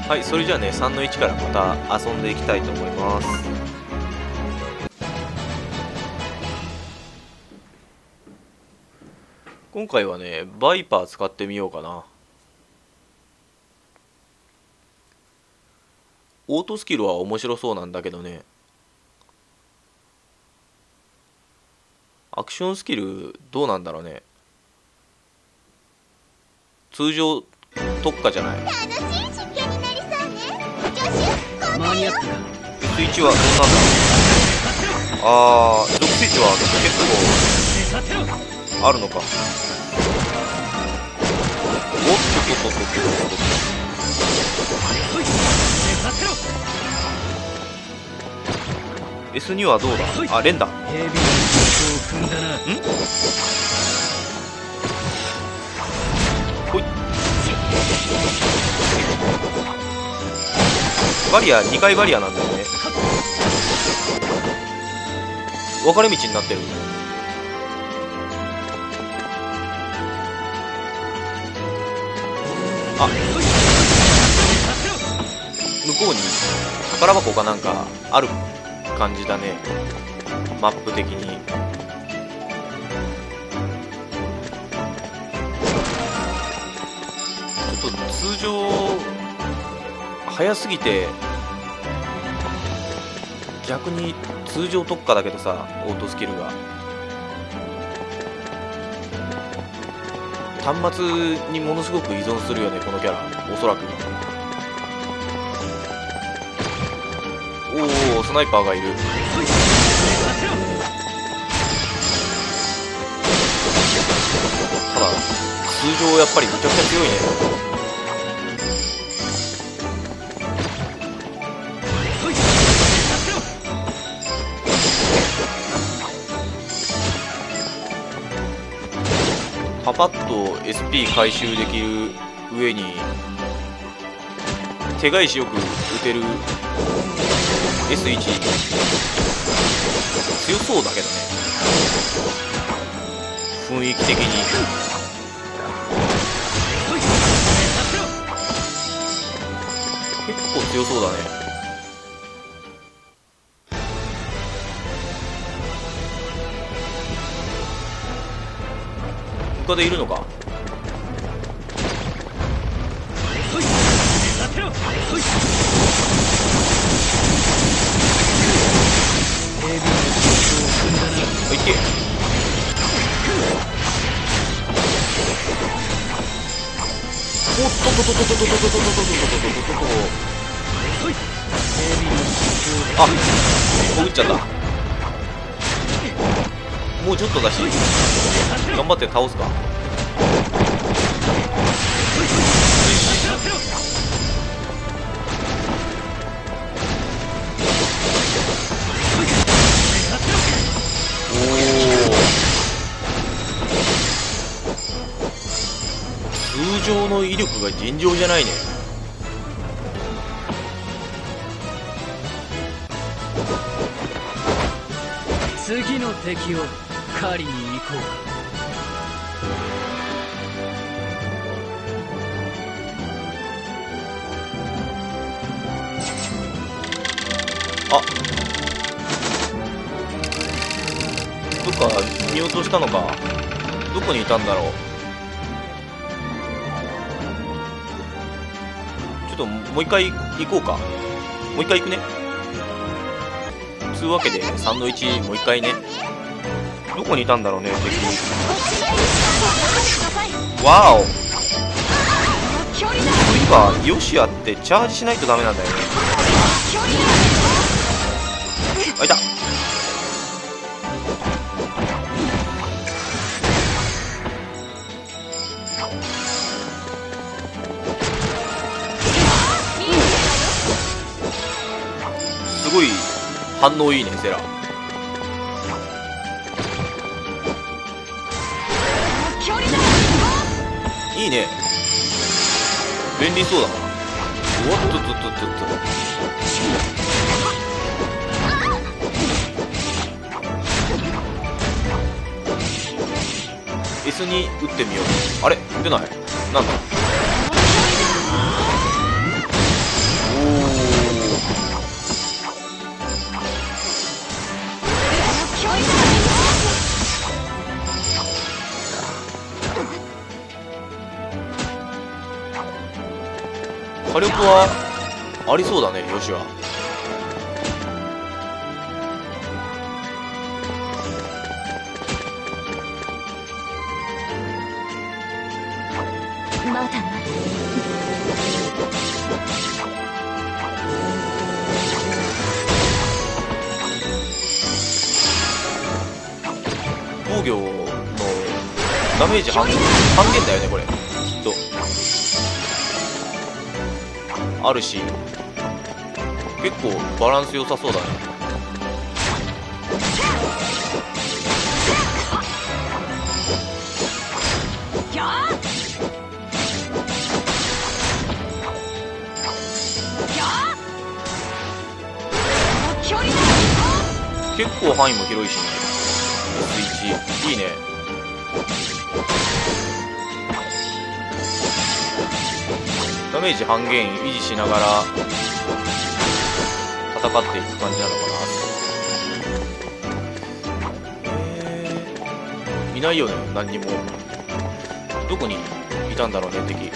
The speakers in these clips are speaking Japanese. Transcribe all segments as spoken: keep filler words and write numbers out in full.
はい、それじゃあねさんのいちからまた遊んでいきたいと思います。今回はねバイパー使ってみようかな。オートスキルは面白そうなんだけどね、アクションスキルどうなんだろうね。通常特化じゃない。 楽しい実験になりそうね。助手、 間に合ったか。 エスいちはどんなんだろう。あー、属性値は結構あるのか。おっとっとっとっとっとっと。エスに はどうだ。あ、連打。ん？ほい。バリアにかいバリアなんだよね。分かれ道になってる。あ、向こうに宝箱かなんかある感じだね、マップ的に。ちょっと通常早すぎて逆に通常特化だけどさ、オートスキルが端末にものすごく依存するよねこのキャラ、おそらく。おお、スナイパーがいる。ただ通常やっぱりめちゃくちゃ強いね。パパッと エスピー 回収できる上に手返しよく打てる エスいち 強そうだけどね、雰囲気的に。結構強そうだね。他でいるのか。いけ。おっとととととととととととととととと。あ、潜っちゃった。もうちょっとだし頑張って倒すか。通常の威力が尋常じゃないね。 次の敵を狩りに行こうか。 あ、どっか見落としたのか。どこにいたんだろう。ちょっともう一回行こうか。もう一回行くね。つうわけでさんのいちもう一回ね。どこにいたんだろうね敵。わお、そういえばヨシアってチャージしないとダメなんだよね。あ、いた。すごい反応いいねセラ。いいね、便利そうだな。おっとっとっとっとっと。エス に打ってみよう。あれ出ない。なんだ。 火力はありそうだね、よしは。 まだまだ防御のダメージ半半減だよね、これきっとあるし、結構バランス良さそうだね。結構範囲も広いしね。 エスいち いいね。ダメージ半減維持しながら戦っていく感じなのかな。えー、いないよね、何にも。どこにいたんだろうね、敵。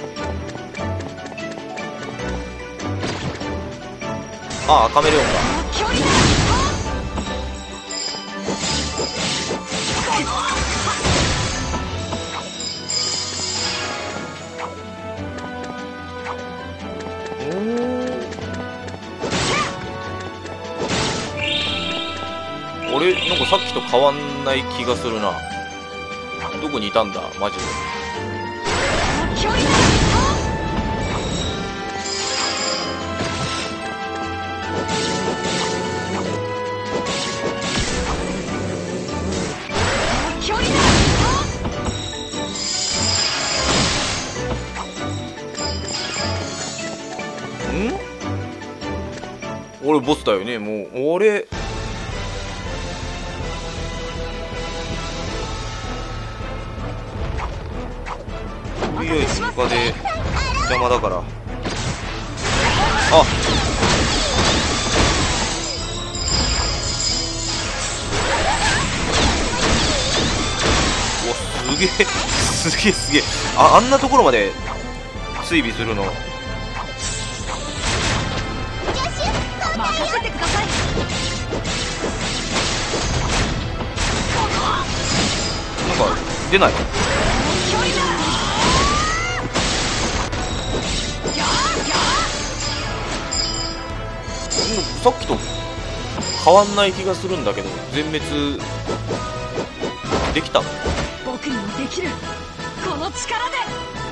ああ、カメレオンが。俺なんかさっきと変わんない気がするな。どこにいたんだマジで。ん？俺ボスだよね、もう。俺とりあえず他で邪魔だから。あ、うわ、すげえすげえすげえ。あ、あんなところまで追尾するの。 任せてください。 なんか出ない。さっきと変わんない気がするんだけど、全滅できた。 僕にもできる、この力で。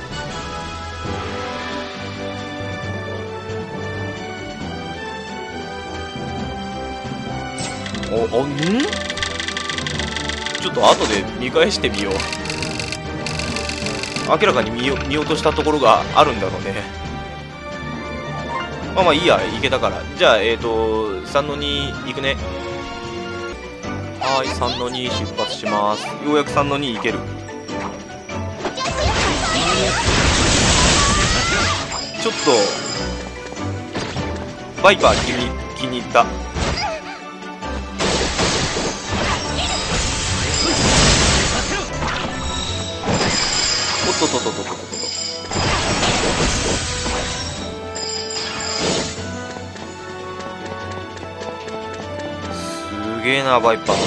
お、あ、ん？ちょっと後で見返してみよう。明らかに見よ見落としたところがあるんだろうね。まあまあいいや、いけたから。じゃあ、えっと、さんのに行くね。はーい、さんのに出発します。ようやくさんのに行ける。ちょっと、バイパー気に気に入った。おっとっとっとっとっとっと。すげえな、バイパー。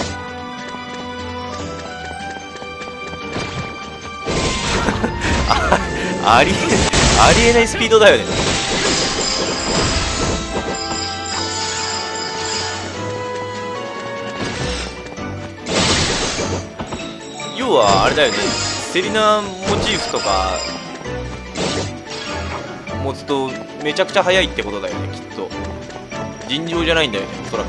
あ, ありえありえないスピードだよね。要はあれだよね、セリナモチーフとか持つとめちゃくちゃ速いってことだよね、きっと。尋常じゃないんだよね、おそらく。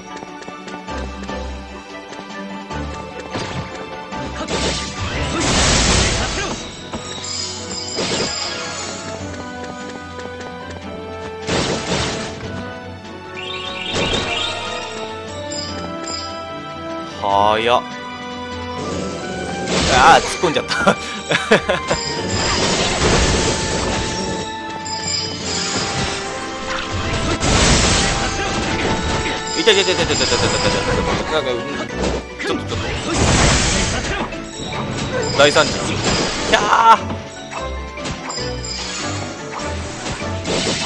はやっ。ああ、突っ込んじゃったいたいたいたいたいたいたいたいたいた。なんか、ちょっとちょっと大惨事。キャー。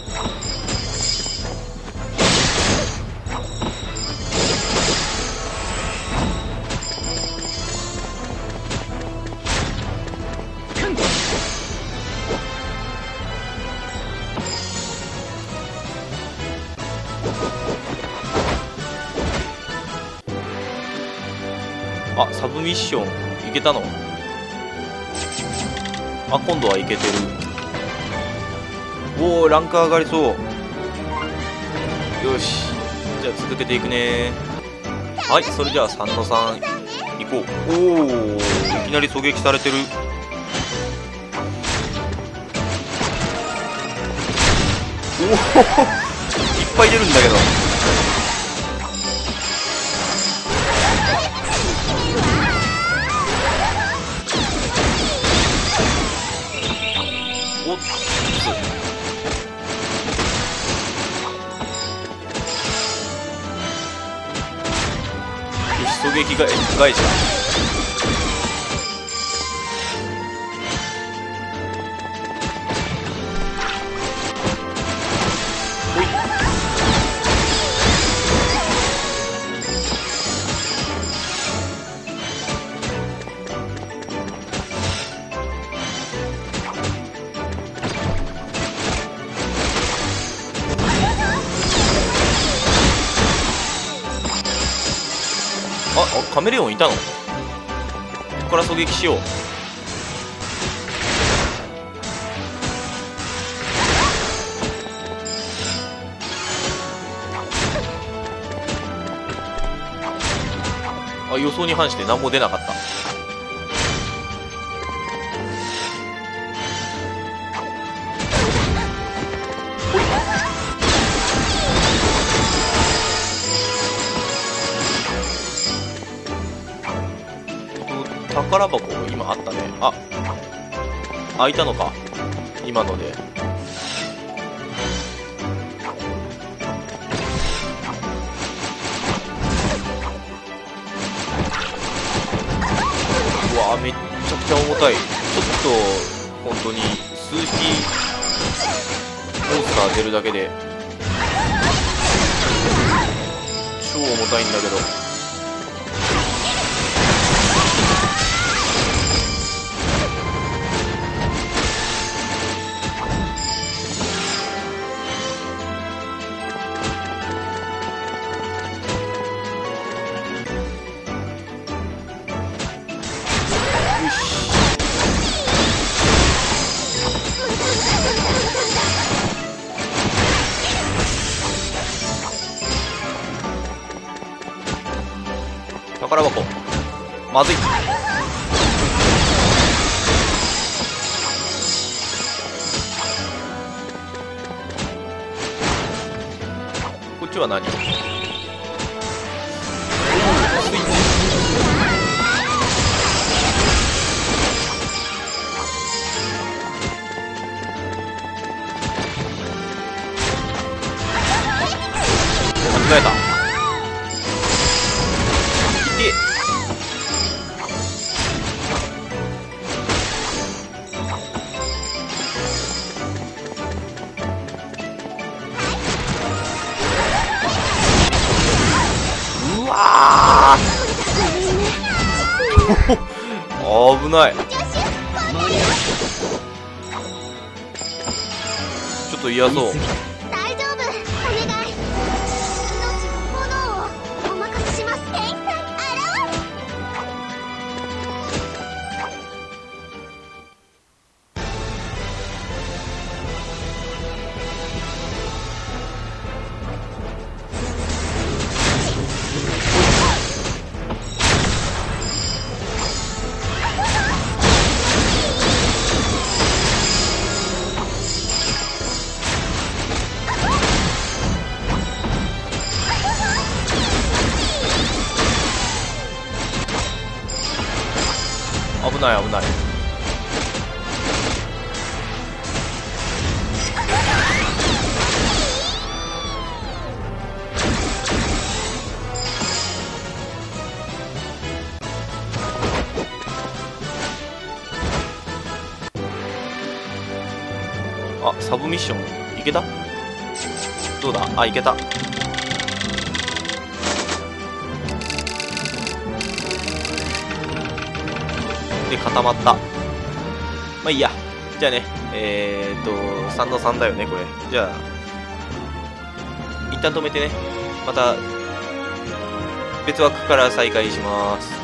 あ、サブミッションいけたの？あ、今度はいけてる。おお、ランク上がりそう。よし、じゃあ続けていくね。はい、それじゃあさんのさん行こう。おお、いきなり狙撃されてる。おおいっぱい出るんだけど。おっつ、よし、狙撃が返した。ほい。あ、あ、カメレオンいたの？ここから狙撃しよう。あ、予想に反して何も出なかった。ほい。 宝箱今あったね。あ、開いたのか今ので。うわめっちゃくちゃ重たい。ちょっと本当に数匹モンスター出るだけで超重たいんだけど。宝箱まずい。こっちは何？スイッチ。間違えた。うわー危ない。ちょっと嫌そう。 大丈夫、お願い。命の炎をお任せします。天才アロー。 危ない危ない。あ、サブミッションいけた？どうだ？あ、いけた。で固まった。まあいいや。じゃあね、えー、っとさんのさんだよねこれ。じゃあ一旦止めてね、また別枠から再開します。